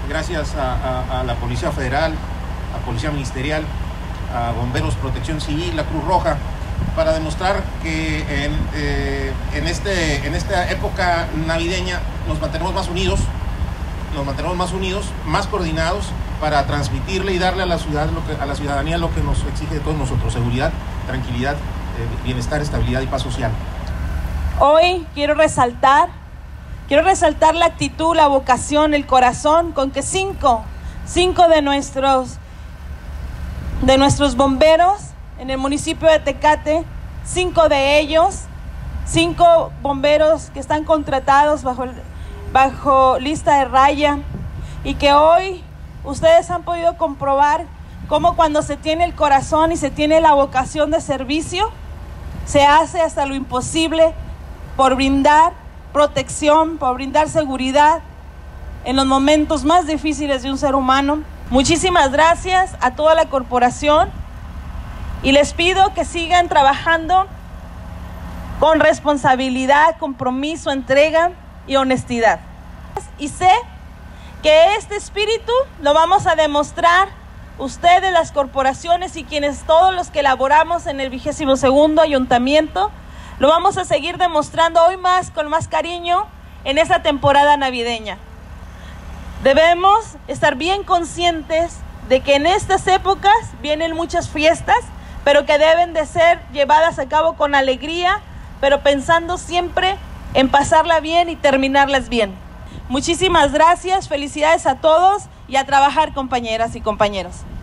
gracias a la Policía Federal, a Policía Ministerial, a Bomberos, Protección Civil, la Cruz Roja, para demostrar que en esta época navideña nos mantenemos más unidos, más coordinados, para transmitirle y darle a la ciudadanía lo que nos exige de todos nosotros: seguridad, tranquilidad, bienestar, estabilidad y paz social. Hoy quiero resaltar la actitud, la vocación, el corazón con que cinco de nuestros bomberos en el municipio de Tecate, 5 de ellos, 5 bomberos que están contratados bajo lista de raya, y que hoy ustedes han podido comprobar cómo cuando se tiene el corazón y se tiene la vocación de servicio, se hace hasta lo imposible por brindar protección, por brindar seguridad en los momentos más difíciles de un ser humano. Muchísimas gracias a toda la corporación y les pido que sigan trabajando con responsabilidad, compromiso, entrega y honestidad. Y sé que este espíritu lo vamos a demostrar ustedes, las corporaciones, y todos los que elaboramos en el 22º ayuntamiento, lo vamos a seguir demostrando hoy más, con más cariño, en esta temporada navideña. Debemos estar bien conscientes de que en estas épocas vienen muchas fiestas, pero que deben de ser llevadas a cabo con alegría, pero pensando siempre en pasarla bien y terminarlas bien. Muchísimas gracias, felicidades a todos y a trabajar, compañeras y compañeros.